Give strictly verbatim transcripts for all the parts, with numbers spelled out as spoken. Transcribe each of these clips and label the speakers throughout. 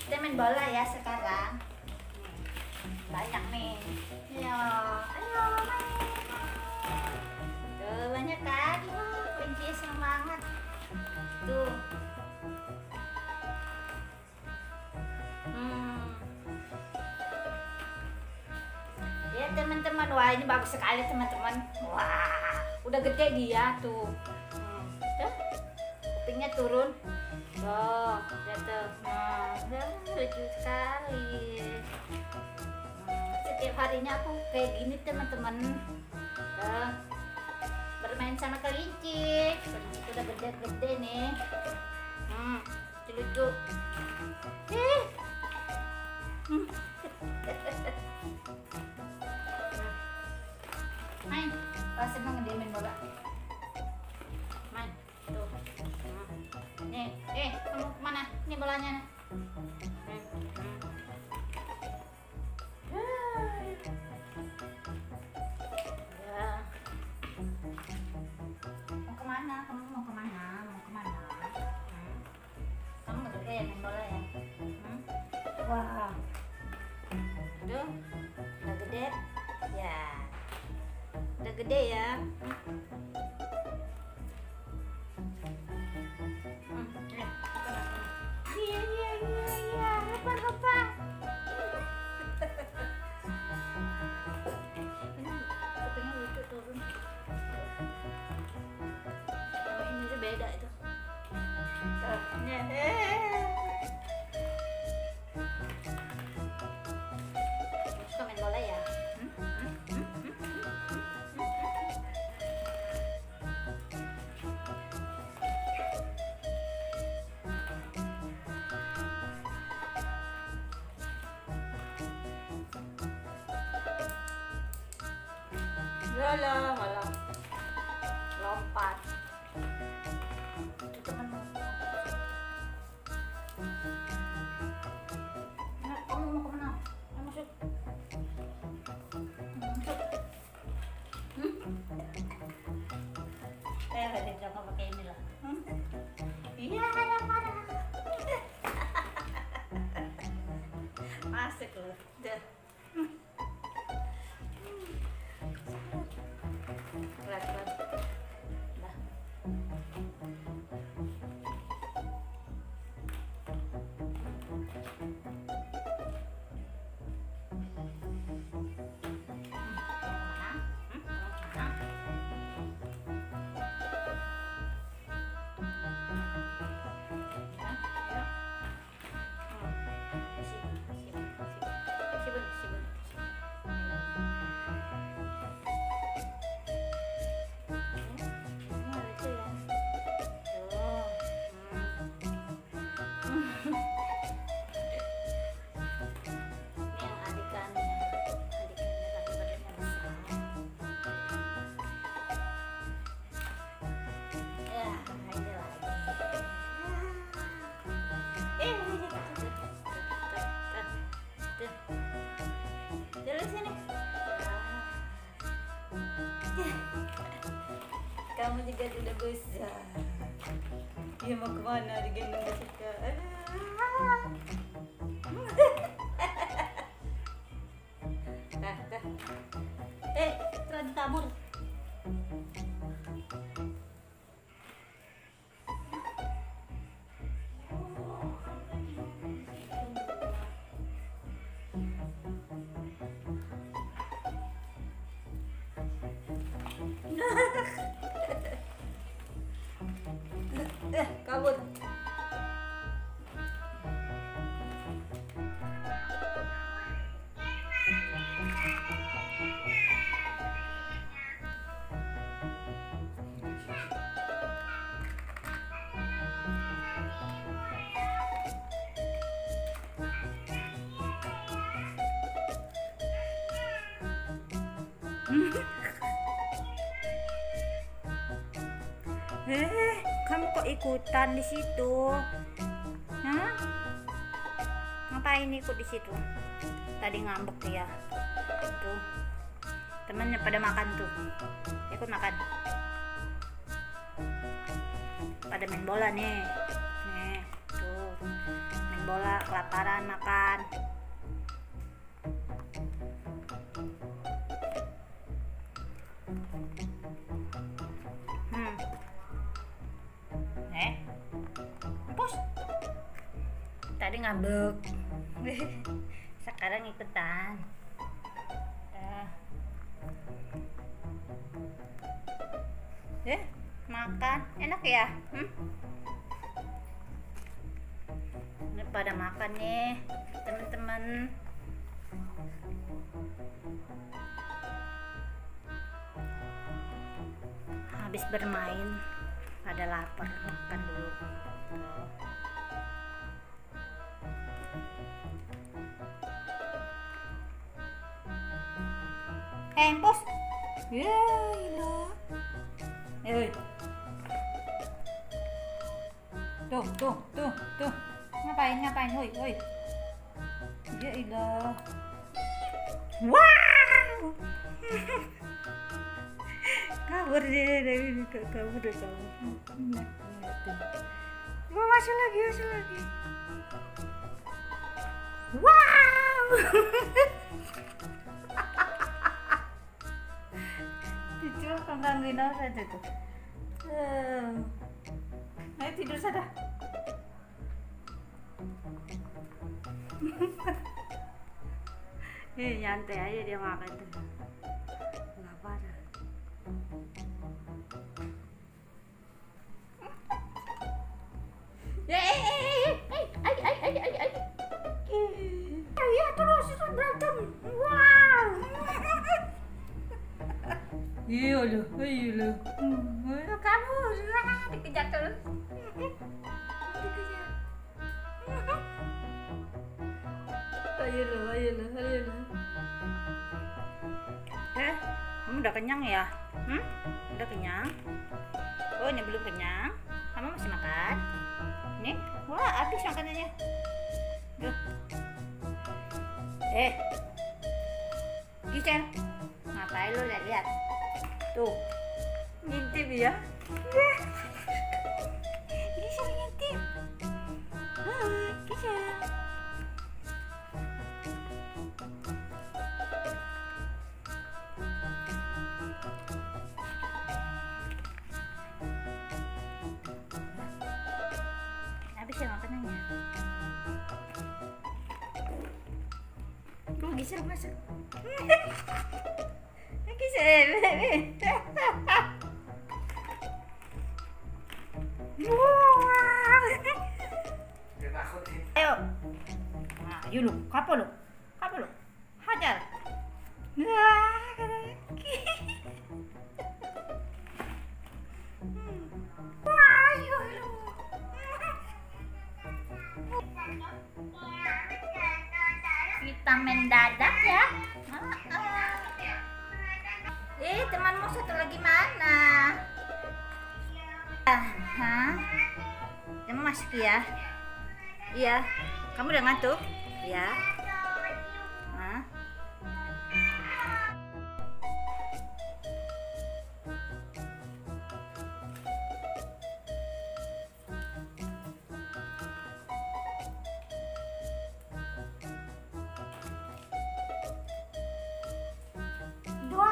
Speaker 1: Kita main bola ya sekarang. Banyak nih. Ayo, ayo main. Tuh banyak kan? Wah, kelinci seneng banget. Tuh. Hmm. Ya teman-teman, wah ini bagus sekali teman-teman. Wah, udah gede dia tuh. Hmm. Tuh, kupingnya turun. Oh, jatuh. Nah, lucu sekali. Hmm, setiap harinya aku kayak gini teman-teman. Tuh, bermain sama kelinci. Kelinci udah gede-gede nih. Hmm, lucu. Eh. Hmm. Main, pas seneng dia main bola. Main, tuh. Hmm. Nih, eh, kamu kemana? Ini bolanya. Hmm. Hmm. Ya. Mau kemana? Kamu mau kemana? Mau kemana? Hmm. Kamu nggak gede ya main bola ya? Hmm. Wah. Aduh, udah gede. Ya. Udah gede ya. Iya iya iya iya, apa apa. Ini kupingnya lucu turun. Sama ini tuh beda itu. Suka main bola ya? Hmm? Hmm? Hmm? Lala, malah lompat. Itu teman. Nah, kamu mau kemana? Ayo masuk. Masuk. Hmm? Eh, ada coba pakai ini lah. Hmm? Iya, ada ada. Masuk loh. Dah. Berat-berat. Dah. Kamu juga sudah besar. Dia mau kemana? Digendong gak suka. Dah, dah. Eh, terlalu tabur. Eh, kabur. Eh, kamu kok ikutan di situ? Hah? Ngapain ikut di situ? Tadi ngambek dia. Tuh. Temennya pada makan tuh. Ikut makan. Pada main bola nih. Nih, tuh. Main bola, kelaparan makan. Hmm. Eh, pos. Tadi ngambek, sekarang ikutan. Eh, eh makan, enak ya? Hmm? Ini pada makan nih, teman-teman. Habis bermain, pada lapar, makan dulu. Eh, pos. Ya, ilah. Eh. Tuh, tuh, tuh, tuh. Ngapain, ngapain, woi, woi. Ya ilah. Wow. Kabur dia dari kabur dari kamu. Mau masuk lagi, masuk lagi. Wow. Cuma penggangguin orang aja tuh. Uh. Ayo tidur sana. Eh, nyantai aja dia makan tuh. Nggak parah. Ya, eh, eh, eh, ay, ay, ay, ay, ay. Ya terus itu berantem. Wow. Iya loh, iya loh. Kamu dikejar terus. Dikejar. Ayo loh, ayo loh, ayo loh. Eh, kamu udah kenyang ya? Hmm? Udah kenyang? Oh, ini belum kenyang. Kamu masih makan? Nih, wah habis makanannya. Duh. Eh, Gisel, ngapain lo lihat-lihat? Tuh, ngintip ya. Gisel ngintip. Ah, Gisel. Habis ya makanannya. Tuh, Gisel masuk. Gisel. Ayo. Nah, yuk lu, kapo lu? Kapo lu? Hajar. Wah, wah, yuk lu. Kita main dadak ya. Eh, temanmu satu lagi mana? Hah? Kamu masuk ya? Iya. Kamu udah ngantuk? Ya. Hah? Dua.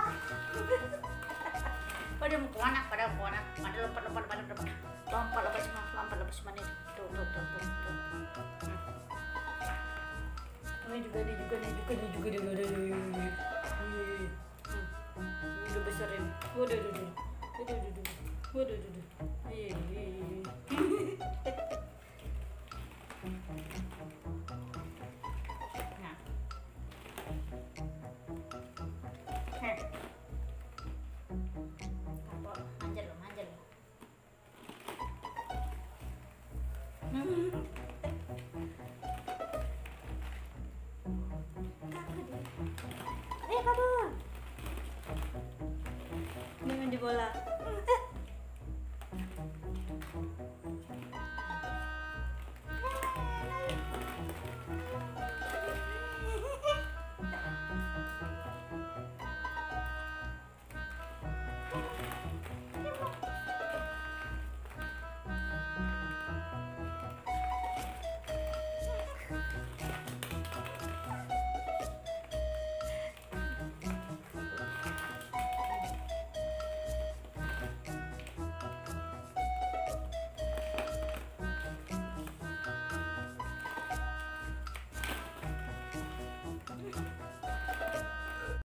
Speaker 1: Pada mau kemana? Pada mau kemana? Pada lompat, lompat, lompat, lompat, lompat, lompat semua, lompat, lompat semua nih. Tuh, tuh, tuh, tuh, tuh. Ini juga, ini juga, ini juga, ini juga, ini juga, ini juga. Udah besar ini. Waduh, waduh, waduh, waduh, waduh, waduh, waduh. Nah. Heh. Apa? Manjal lo, manjal lo. Eh, kabur. Dia main di bola.